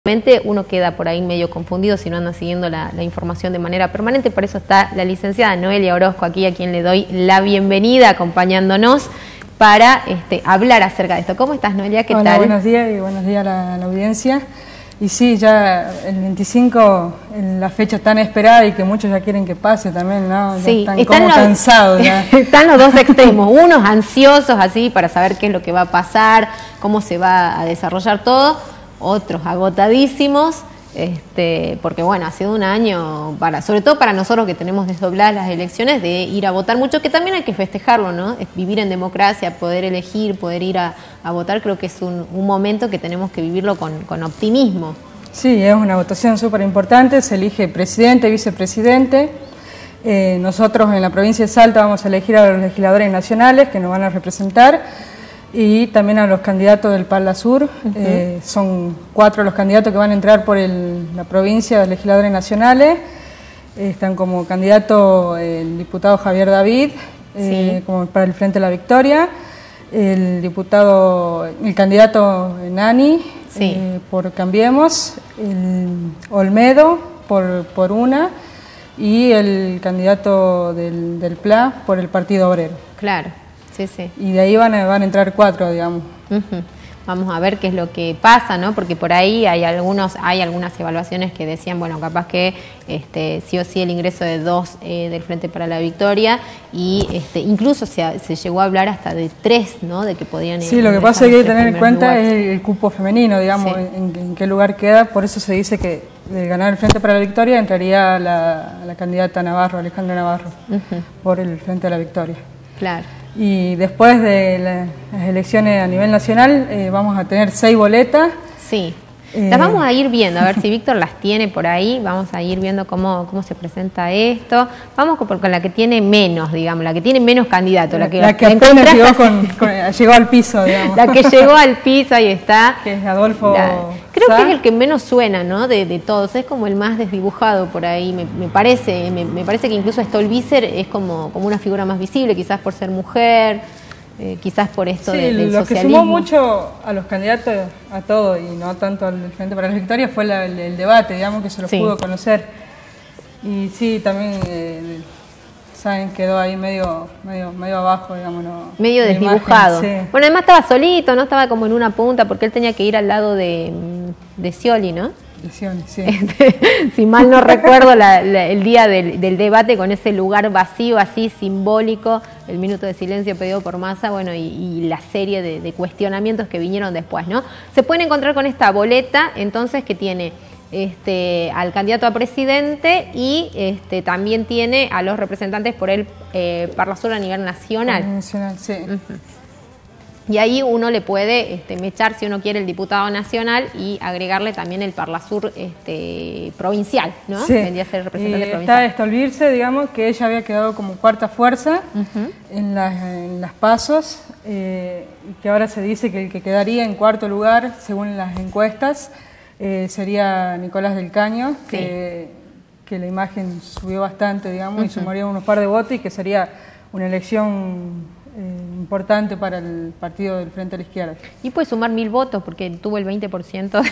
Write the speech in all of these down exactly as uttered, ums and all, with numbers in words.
Uno queda por ahí medio confundido si no anda siguiendo la, la información de manera permanente, por eso está la licenciada Noelia Orozco aquí, a quien le doy la bienvenida, acompañándonos para este, hablar acerca de esto. ¿Cómo estás, Noelia? ¿Qué Hola, tal? Buenos días y buenos días a la, a la audiencia. Y sí, ya el veinticinco, la fecha tan esperada y que muchos ya quieren que pase también, ¿no? Ya sí, están, están como los, cansados ya. Están los dos extremos, unos ansiosos así para saber qué es lo que va a pasar, cómo se va a desarrollar todo, otros agotadísimos, este, porque bueno, ha sido un año, para, sobre todo para nosotros que tenemos desdobladas las elecciones, de ir a votar mucho, que también hay que festejarlo, ¿no? Es vivir en democracia, poder elegir, poder ir a, a votar, creo que es un, un momento que tenemos que vivirlo con, con optimismo. Sí, es una votación súper importante, se elige presidente, vicepresidente. Eh, nosotros en la provincia de Salta vamos a elegir a los legisladores nacionales que nos van a representar, y también a los candidatos del Parla Sur. Uh-huh. eh, son cuatro los candidatos que van a entrar por el, la provincia de legisladores nacionales. Eh, están como candidato el diputado Javier David, eh, sí. como para el Frente de la Victoria, el diputado, el candidato Nani, sí. eh, por Cambiemos, el Olmedo por, por una, y el candidato del, del P L A por el Partido Obrero. Claro. Sí, sí. Y de ahí van a, van a entrar cuatro, digamos. Uh-huh. Vamos a ver qué es lo que pasa, ¿no? Porque por ahí hay algunos, hay algunas evaluaciones que decían, bueno, capaz que este, sí o sí el ingreso de dos eh, del Frente para la Victoria, y este, incluso se, se llegó a hablar hasta de tres, ¿no? De que podían. Sí, lo que pasa es que hay que tener en cuenta es el cupo femenino, digamos, sí. en, en qué lugar queda. Por eso se dice que de ganar el Frente para la Victoria entraría la, la candidata Navarro, Alejandra Navarro, uh-huh. por el Frente de la Victoria. Claro. Y después de la, las elecciones a nivel nacional eh, vamos a tener seis boletas. Sí, eh, las vamos a ir viendo, a ver si Víctor las tiene por ahí, vamos a ir viendo cómo, cómo se presenta esto. Vamos con, con la que tiene menos, digamos, la que tiene menos candidatos. La que, la que apenas llegó, con, con, llegó al piso, digamos. La que llegó al piso, ahí está. Que es Adolfo la, Creo Sá. que es el que menos suena, ¿no? De, de todos, es como el más desdibujado por ahí, me, me parece, me, me parece que incluso Stolbizer es como, como una figura más visible, quizás por ser mujer, eh, quizás por esto sí, de, del lo socialismo. Que sumó mucho a los candidatos, a todo, y no tanto al Frente para la Victoria, fue la, el, el debate, digamos, que se los sí. pudo conocer. Y sí, también... Eh, saben, quedó ahí medio medio medio abajo, digamos. No, medio desdibujado. Imagen, sí. Bueno, además estaba solito, no estaba como en una punta, porque él tenía que ir al lado de, de Scioli, ¿no? De Scioli, sí. Este, si mal no recuerdo, la, la, el día del, del debate, con ese lugar vacío, así, simbólico, el minuto de silencio pedido por Massa, bueno, y, y la serie de, de cuestionamientos que vinieron después, ¿no? Se pueden encontrar con esta boleta, entonces, que tiene... Este, al candidato a presidente y este, también tiene a los representantes por el eh, Parla Sur a nivel nacional. Nacional, sí. Uh-huh. Y ahí uno le puede este, mechar, si uno quiere, el diputado nacional y agregarle también el Parla Sur este, provincial, ¿no? Sí. Vendría a ser el representante y provincial. Está Stolbizer, digamos, que ella había quedado como cuarta fuerza uh-huh. en, las, en las pasos, eh, y que ahora se dice que el que quedaría en cuarto lugar, según las encuestas, Eh, sería Nicolás del Caño, sí. que, que la imagen subió bastante, digamos, uh-huh. y sumaría unos par de votos, y que sería una elección eh, importante para el partido del Frente a la Izquierda. Y puede sumar mil votos, porque tuvo el veinte por ciento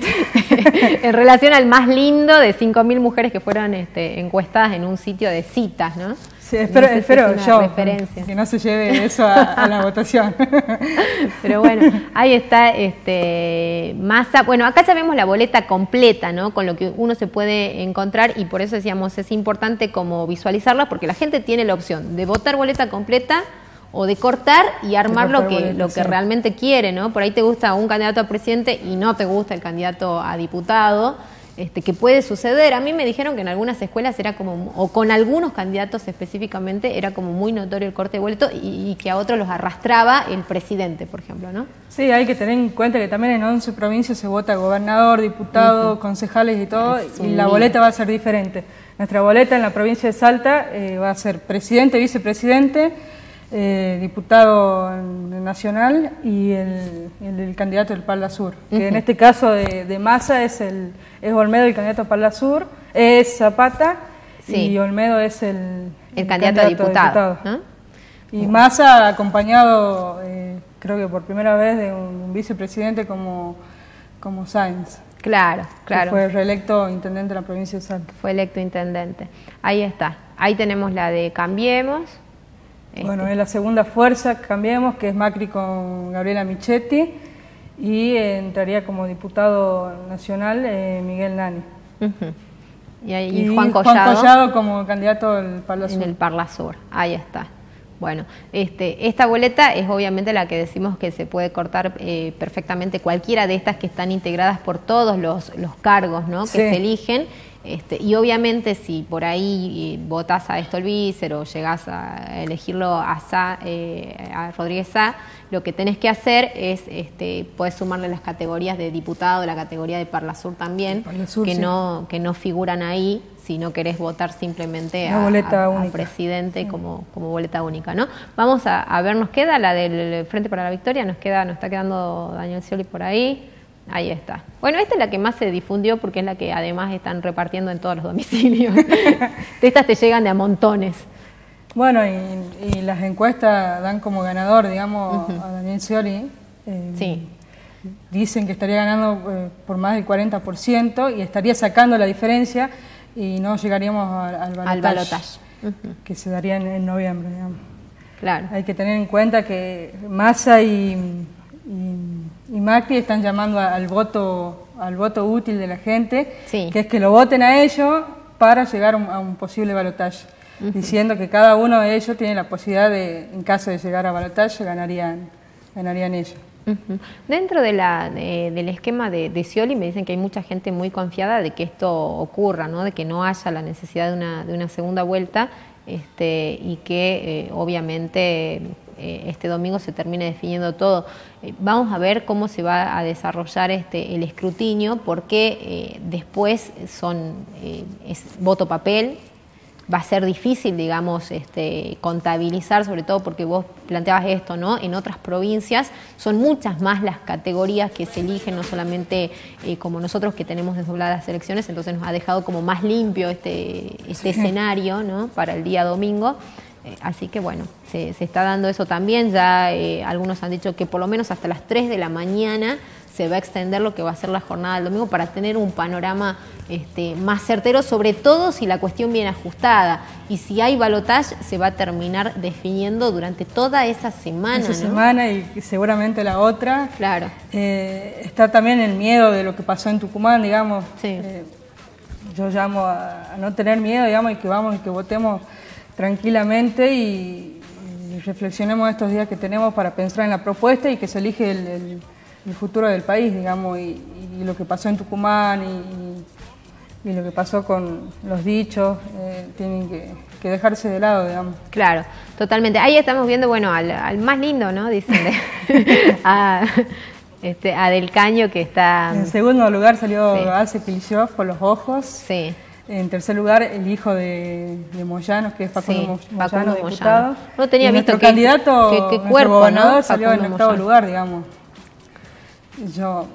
en relación al más lindo de cinco mil mujeres que fueron este, encuestadas en un sitio de citas, ¿no? Sí, espero, no sé espero si es yo referencia. que no se lleve eso a, a la votación. Pero bueno, ahí está este, Massa. Bueno, acá ya vemos la boleta completa, ¿no? Con lo que uno se puede encontrar, y por eso decíamos, es importante como visualizarla, porque la gente tiene la opción de votar boleta completa o de cortar y armar lo que, boleta, lo que sí. realmente quiere, ¿no? Por ahí te gusta un candidato a presidente y no te gusta el candidato a diputado. Este, que puede suceder. A mí me dijeron que en algunas escuelas era como, o con algunos candidatos específicamente, era como muy notorio el corte de boleto, y, y que a otros los arrastraba el presidente, por ejemplo, ¿no? Sí, hay que tener en cuenta que también en once provincias se vota gobernador, diputado, uh-huh. concejales y todo, es y la boleta va a ser diferente. Nuestra boleta en la provincia de Salta eh, va a ser presidente, vicepresidente, eh, diputado nacional y el, el, el candidato del Parla Sur, que uh-huh. en este caso de, de Massa es el es Olmedo, el candidato a Parla Sur, es Zapata, sí. y Olmedo es el, el, el candidato, candidato a diputado. A diputado. ¿No? Y Massa acompañado, eh, creo que por primera vez, de un vicepresidente como, como Sáenz. Claro, claro. Que fue reelecto intendente de la provincia de Salta. Fue electo intendente. Ahí está. Ahí tenemos la de Cambiemos. Bueno, este. es la segunda fuerza, Cambiemos, que es Macri con Gabriela Michetti, y eh, entraría como diputado nacional eh, Miguel Nani. Uh-huh. Y, ahí, y Juan Collado. Juan Collado como candidato al Parla Sur. En el Parla Sur, ahí está. Bueno, este, esta boleta es obviamente la que decimos que se puede cortar eh, perfectamente cualquiera de estas que están integradas por todos los, los cargos, ¿no? Sí. Que se eligen. Este, y obviamente si por ahí eh, votás a Stolbizer o llegás a elegirlo a, Sa, eh, a Rodríguez Sá, lo que tenés que hacer es, este, podés sumarle las categorías de diputado, la categoría de Parla Sur también, Parla Sur, que, sí. no, que no figuran ahí si no querés votar simplemente La a, boleta a, única. a presidente como, como boleta única, ¿no? Vamos a, a ver, nos queda la del Frente para la Victoria, nos queda, nos está quedando Daniel Scioli por ahí. Ahí está. Bueno, esta es la que más se difundió porque es la que además están repartiendo en todos los domicilios. De estas te llegan de a montones. Bueno, y, y las encuestas dan como ganador, digamos, uh-huh. a Daniel Scioli. Eh, sí. Dicen que estaría ganando eh, por más del cuarenta por ciento y estaría sacando la diferencia y no llegaríamos al, al balotaje, al balotaje. Uh-huh. Que se daría en, en noviembre, digamos. Claro. Hay que tener en cuenta que Massa y, y, y Macri están llamando al voto, al voto útil de la gente, sí. que es que lo voten a ellos para llegar a un, a un posible balotaje. Uh-huh. Diciendo que cada uno de ellos tiene la posibilidad de, en caso de llegar a balotaje, ganarían, ganarían ellos. Uh-huh. Dentro de la, de, del esquema de, de Scioli me dicen que hay mucha gente muy confiada de que esto ocurra, ¿no? De que no haya la necesidad de una, de una segunda vuelta este, y que eh, obviamente eh, este domingo se termine definiendo todo. Eh, vamos a ver cómo se va a desarrollar este, el escrutinio porque eh, después son eh, es voto papel. Va a ser difícil, digamos, este, contabilizar, sobre todo porque vos planteabas esto, ¿no? En otras provincias son muchas más las categorías que se eligen, no solamente eh, como nosotros que tenemos desdobladas las elecciones, entonces nos ha dejado como más limpio este, este sí. escenario, ¿no? Para el día domingo. Eh, así que bueno, se, se está dando eso también. Ya eh, algunos han dicho que por lo menos hasta las tres de la mañana se va a extender lo que va a ser la jornada del domingo para tener un panorama este, más certero, sobre todo si la cuestión viene ajustada. Y si hay balotaje, se va a terminar definiendo durante toda esa semana. Esa ¿no? semana y seguramente la otra. Claro. Eh, está también el miedo de lo que pasó en Tucumán, digamos. Sí. Eh, yo llamo a, a no tener miedo, digamos, y que vamos y que votemos tranquilamente y, y reflexionemos estos días que tenemos para pensar en la propuesta y que se elige el, el el futuro del país, digamos, y, y lo que pasó en Tucumán y, y, y lo que pasó con los dichos, eh, tienen que, que dejarse de lado, digamos. Claro, totalmente. Ahí estamos viendo, bueno, al, al más lindo, ¿no? Dicen, de, a, este, a Del Caño, que está... En segundo lugar salió sí. Arce Kilishov por los ojos. Sí. En tercer lugar, el hijo de, de Moyano, que es Facundo sí, Moyano, Facundo diputado. Moyano. No tenía y visto nuestro que, candidato, que, que nuestro cuerpo, gobernador, ¿no? salió Facundo en octavo Moyano. lugar, digamos. Yo...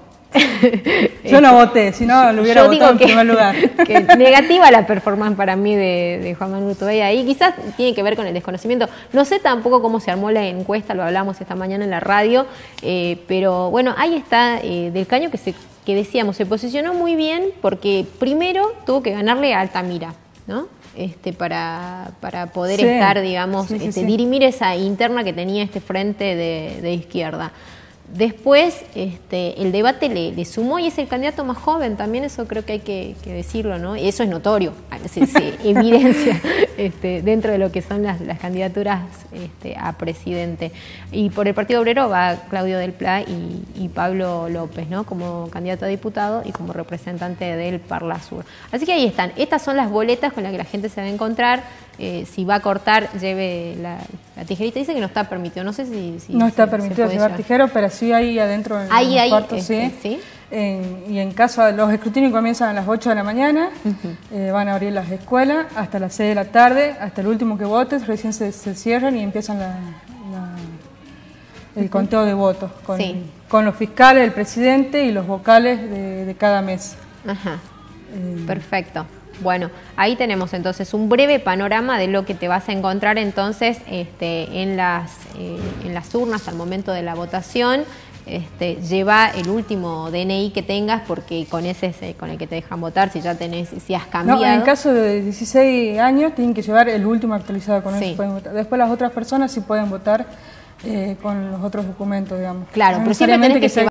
Yo no voté, si no lo hubiera Yo votado en que, primer lugar. Que negativa la performance para mí de, de Juan Manuel Urtubey ahí. Quizás tiene que ver con el desconocimiento. No sé tampoco cómo se armó la encuesta, lo hablamos esta mañana en la radio, eh, pero bueno, ahí está eh, Del Caño que, se, que decíamos, se posicionó muy bien porque primero tuvo que ganarle a Altamira, ¿no? Este, para, para poder sí, estar, digamos, sí, sí, este, sí. dirimir esa interna que tenía este frente de, de izquierda. Después, este, el debate le, le sumó y es el candidato más joven, también eso creo que hay que, que decirlo, ¿no? Y eso es notorio, se, se evidencia este, dentro de lo que son las, las candidaturas este, a presidente. Y por el Partido Obrero va Claudio Del Pla y, y Pablo López, ¿no? Como candidato a diputado y como representante del Parla Sur. Así que ahí están, estas son las boletas con las que la gente se va a encontrar. Eh, si va a cortar, lleve la, la tijerita. Dice que no está permitido, no sé si... si no está se, permitido se llevar tijero, pero sí ahí adentro en ahí, los ahí, cuartos, este, sí. ¿sí? En, y en caso, de, los escrutinios comienzan a las ocho de la mañana, uh-huh. eh, van a abrir las escuelas hasta las seis de la tarde, hasta el último que votes, recién se, se cierran y empiezan la, la, el uh-huh. conteo de votos, con, sí. con los fiscales, el presidente y los vocales de, de cada mes. Ajá. Eh, Perfecto. Bueno, ahí tenemos entonces un breve panorama de lo que te vas a encontrar entonces este, en, las, eh, en las urnas al momento de la votación. este, lleva el último D N I que tengas, porque con ese es con el que te dejan votar, si ya tenés, si has cambiado. No, en caso de dieciséis años tienen que llevar el último actualizado, con sí. eso pueden votar. Después las otras personas sí pueden votar eh, con los otros documentos, digamos. Claro, no pero siempre tenés que, que